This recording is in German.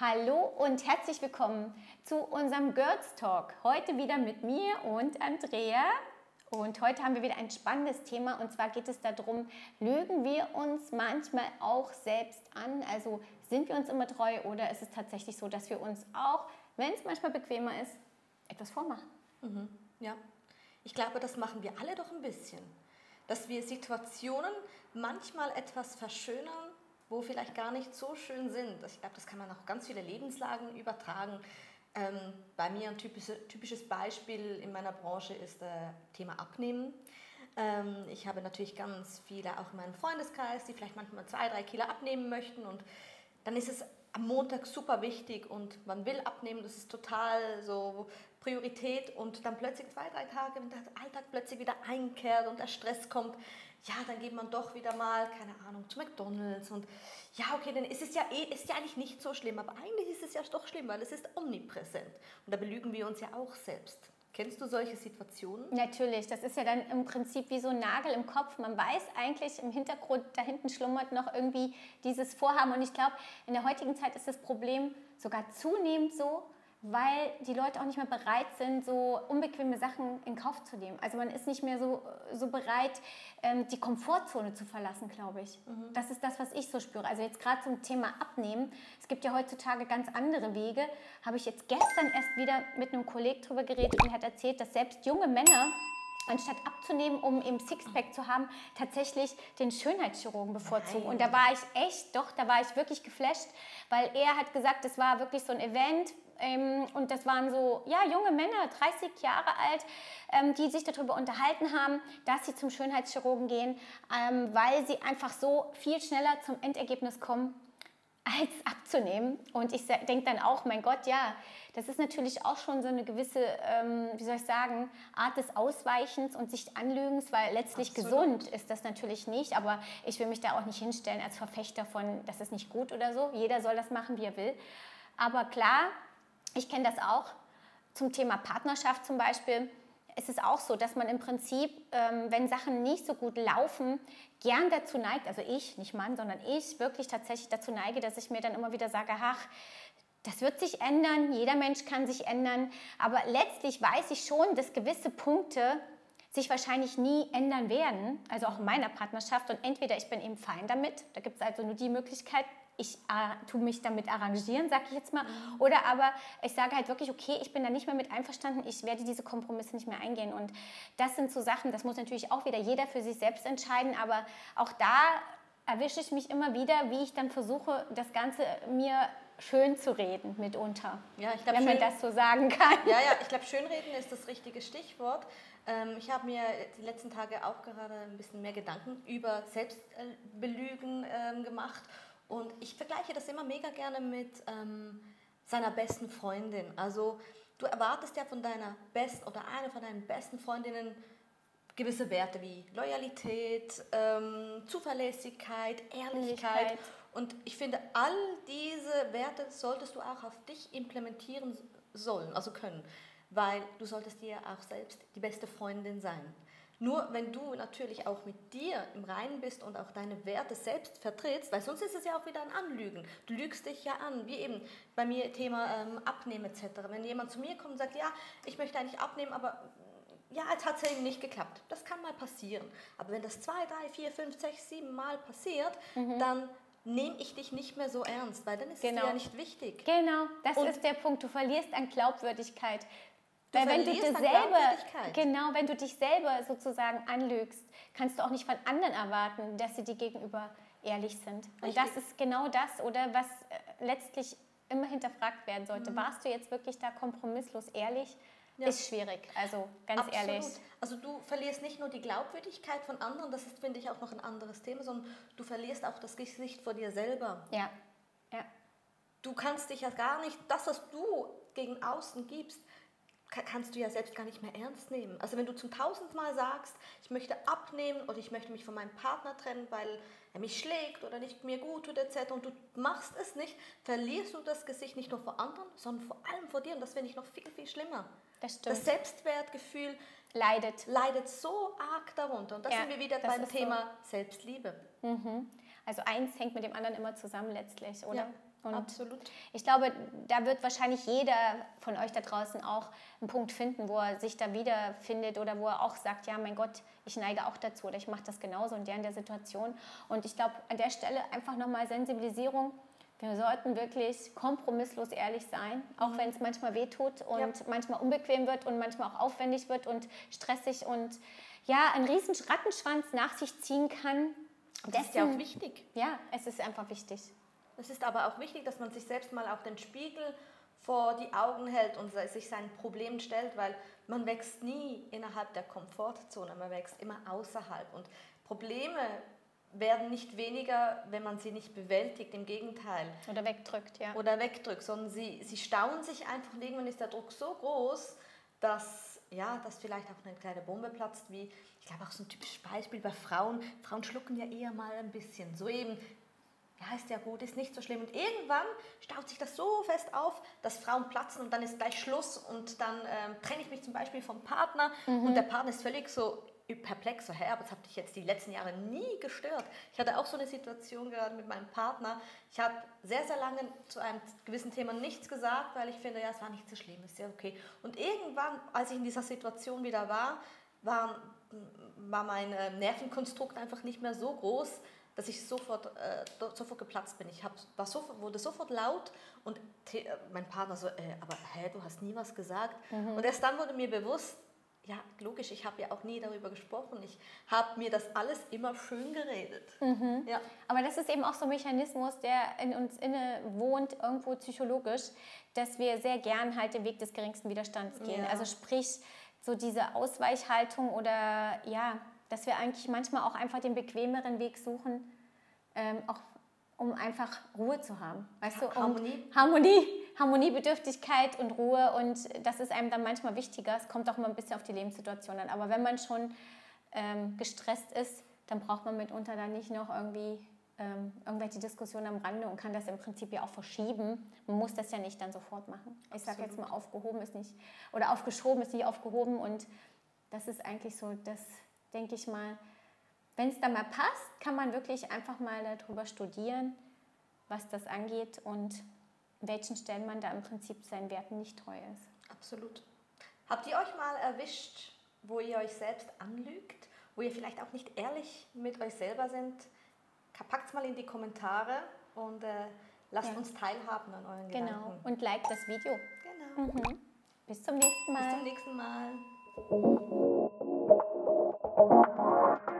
Hallo und herzlich willkommen zu unserem Girls Talk. Heute wieder mit mir und Andrea. Und heute haben wir wieder ein spannendes Thema, und zwar geht es darum, lügen wir uns manchmal auch selbst an? Also sind wir uns immer treu, oder ist es tatsächlich so, dass wir uns auch, wenn es manchmal bequemer ist, etwas vormachen? Ja, ich glaube, das machen wir alle doch ein bisschen. Dass wir Situationen manchmal etwas verschönern, wo vielleicht gar nicht so schön sind. Ich glaube, das kann man auf ganz viele Lebenslagen übertragen. Bei mir ein typisches Beispiel in meiner Branche ist das Thema Abnehmen. Ich habe natürlich ganz viele auch in meinem Freundeskreis, die vielleicht manchmal 2-3 Kilo abnehmen möchten, und dann ist es am Montag super wichtig und man will abnehmen, das ist total so Priorität, und dann plötzlich 2-3 Tage, wenn der Alltag plötzlich wieder einkehrt und der Stress kommt, ja, dann geht man doch wieder mal, keine Ahnung, zu McDonald's, und ja, okay, dann ist es ja eigentlich nicht so schlimm, aber eigentlich ist es ja doch schlimm, weil es ist omnipräsent, und da belügen wir uns ja auch selbst. Kennst du solche Situationen? Natürlich, das ist ja dann im Prinzip wie so ein Nagel im Kopf. Man weiß eigentlich, im Hintergrund, da hinten schlummert noch irgendwie dieses Vorhaben. Und ich glaube, in der heutigen Zeit ist das Problem sogar zunehmend so, weil die Leute auch nicht mehr bereit sind, so unbequeme Sachen in Kauf zu nehmen. Also man ist nicht mehr so bereit, die Komfortzone zu verlassen, glaube ich. Das ist das, was ich so spüre. Also jetzt gerade zum Thema Abnehmen. Es gibt ja heutzutage ganz andere Wege. Habe ich jetzt gestern erst wieder mit einem Kollegen drüber geredet, und er hat erzählt, dass selbst junge Männer, anstatt abzunehmen, um eben Sixpack zu haben, tatsächlich den Schönheitschirurgen bevorzugen. Und da war ich wirklich geflasht, weil er hat gesagt, das war wirklich so ein Event, und das waren so junge Männer, 30 Jahre alt, die sich darüber unterhalten haben, dass sie zum Schönheitschirurgen gehen, weil sie einfach so viel schneller zum Endergebnis kommen, als abzunehmen. Und ich denke dann auch, mein Gott, ja, das ist natürlich auch schon so eine gewisse, Art des Ausweichens und sich Anlügens, weil letztlich Absolut. gesund ist das natürlich nicht, aber ich will mich da auch nicht hinstellen als Verfechter von, das ist nicht gut oder so. Jeder soll das machen, wie er will. Aber klar, ich kenne das auch zum Thema Partnerschaft zum Beispiel. Es ist auch so, dass man im Prinzip, wenn Sachen nicht so gut laufen, gern dazu neigt, also ich, nicht Mann, sondern ich wirklich tatsächlich dazu neige, dass ich mir dann immer wieder sage, ach, das wird sich ändern, jeder Mensch kann sich ändern, aber letztlich weiß ich schon, dass gewisse Punkte sich wahrscheinlich nie ändern werden, also auch in meiner Partnerschaft, und entweder ich bin eben fein damit, da gibt es also nur die Möglichkeit, ich tue mich damit arrangieren, sage ich jetzt mal, oder aber ich sage halt wirklich, okay, ich bin da nicht mehr mit einverstanden, ich werde diese Kompromisse nicht mehr eingehen, und das sind so Sachen, das muss natürlich auch wieder jeder für sich selbst entscheiden, aber auch da erwische ich mich immer wieder, wie ich dann versuche, das Ganze mir schön zu reden mitunter, Ja, ich glaub, wenn man das so sagen kann. Ja, ich glaube, schönreden ist das richtige Stichwort. Ich habe mir die letzten Tage auch gerade ein bisschen mehr Gedanken über Selbstbelügen gemacht, und ich vergleiche das immer mega gerne mit seiner besten Freundin. Also du erwartest ja von deiner besten oder einer von deinen besten Freundinnen gewisse Werte wie Loyalität, Zuverlässigkeit, Ehrlichkeit. Und ich finde, all diese Werte solltest du auch auf dich implementieren sollen, also können, weil du solltest dir auch selbst die beste Freundin sein. Nur wenn du natürlich auch mit dir im Reinen bist und auch deine Werte selbst vertrittst, weil sonst ist es ja auch wieder ein Anlügen. Du lügst dich ja an, wie eben bei mir Thema Abnehmen etc. Wenn jemand zu mir kommt und sagt, ja, ich möchte eigentlich abnehmen, aber ja, es hat eben nicht geklappt. Das kann mal passieren. Aber wenn das 2, 3, 4, 5, 6, 7 Mal passiert, dann nehme ich dich nicht mehr so ernst, weil dann ist es dir ja nicht wichtig. Genau, das ist der Punkt. Du verlierst an Glaubwürdigkeit. Weil wenn du dich selber sozusagen anlügst, kannst du auch nicht von anderen erwarten, dass sie dir gegenüber ehrlich sind. Und das ist genau das, oder was letztlich immer hinterfragt werden sollte. Warst du jetzt wirklich da kompromisslos ehrlich? Ja. Ist schwierig, also ganz ehrlich. Also du verlierst nicht nur die Glaubwürdigkeit von anderen, das ist, finde ich, auch noch ein anderes Thema, sondern du verlierst auch das Gesicht vor dir selber. Ja. Du kannst dich ja gar nicht, das, was du gegen außen gibst, kannst du ja selbst gar nicht mehr ernst nehmen. Also wenn du zum 1000. Mal sagst, ich möchte abnehmen oder ich möchte mich von meinem Partner trennen, weil er mich schlägt oder nicht mir gut tut etc. und du machst es nicht, verlierst du das Gesicht nicht nur vor anderen, sondern vor allem vor dir, und das finde ich noch viel, viel schlimmer. Das stimmt. Das Selbstwertgefühl leidet so arg darunter, und da sind wir wieder beim Thema Selbstliebe. Also eins hängt mit dem anderen immer zusammen letztlich, oder? Und Absolut. ich glaube, da wird wahrscheinlich jeder von euch da draußen auch einen Punkt finden, wo er sich da wiederfindet oder wo er auch sagt, ja, mein Gott, ich neige auch dazu oder ich mache das genauso in der Situation. Und ich glaube, an der Stelle einfach nochmal Sensibilisierung. Wir sollten wirklich kompromisslos ehrlich sein, auch wenn es manchmal wehtut und manchmal unbequem wird und manchmal auch aufwendig wird und stressig und ja, einen riesen Rattenschwanz nach sich ziehen kann. Das ist ja auch wichtig. Ja, es ist einfach wichtig. Es ist aber auch wichtig, dass man sich selbst mal auch den Spiegel vor die Augen hält und sich seinen Problemen stellt, weil man wächst nie innerhalb der Komfortzone, man wächst immer außerhalb. Und Probleme werden nicht weniger, wenn man sie nicht bewältigt, im Gegenteil. Oder wegdrückt, ja. Oder wegdrückt, sondern sie stauen sich einfach und irgendwann ist der Druck so groß, dass vielleicht auch eine kleine Bombe platzt, wie, ich glaube auch so ein typisches Beispiel bei Frauen. Frauen schlucken ja eher mal ein bisschen, so eben, ja, ist ja gut, ist nicht so schlimm. Und irgendwann staut sich das so fest auf, dass Frauen platzen und dann ist gleich Schluss und dann trenne ich mich zum Beispiel vom Partner und der Partner ist völlig so perplex, so, aber das hat dich jetzt die letzten Jahre nie gestört. Ich hatte auch so eine Situation gerade mit meinem Partner. Ich habe sehr, sehr lange zu einem gewissen Thema nichts gesagt, weil ich finde, ja, es war nicht so schlimm, ist ja okay. Und irgendwann, als ich in dieser Situation wieder war mein Nervenkonstrukt einfach nicht mehr so groß, dass ich sofort geplatzt bin. Wurde sofort laut und mein Partner so, aber du hast nie was gesagt. Und erst dann wurde mir bewusst, ja, logisch, ich habe ja auch nie darüber gesprochen. Ich habe mir das alles immer schön geredet. Ja. Aber das ist eben auch so ein Mechanismus, der in uns inne wohnt, irgendwo psychologisch, dass wir sehr gern halt den Weg des geringsten Widerstands gehen. Ja. Also sprich, so diese Ausweichhaltung oder ja, dass wir eigentlich manchmal auch einfach den bequemeren Weg suchen, auch um einfach Ruhe zu haben. Weißt du? Harmoniebedürftigkeit und Ruhe und das ist einem dann manchmal wichtiger. Es kommt auch immer ein bisschen auf die Lebenssituation an. Aber wenn man schon gestresst ist, dann braucht man mitunter dann nicht noch irgendwie irgendwelche Diskussionen am Rande und kann das im Prinzip ja auch verschieben. Man muss das ja nicht dann sofort machen. Ich sage jetzt mal, aufgeschoben ist nicht aufgehoben und das ist eigentlich so, das denke ich mal, wenn es dann mal passt, kann man wirklich einfach mal darüber studieren, was das angeht und an welchen Stellen man da im Prinzip seinen Werten nicht treu ist. Absolut. Habt ihr euch mal erwischt, wo ihr euch selbst anlügt, wo ihr vielleicht auch nicht ehrlich mit euch selber sind? Packt es mal in die Kommentare und lasst uns teilhaben an euren Gedanken. Genau, und liked das Video. Genau. Bis zum nächsten Mal. Bis zum nächsten Mal.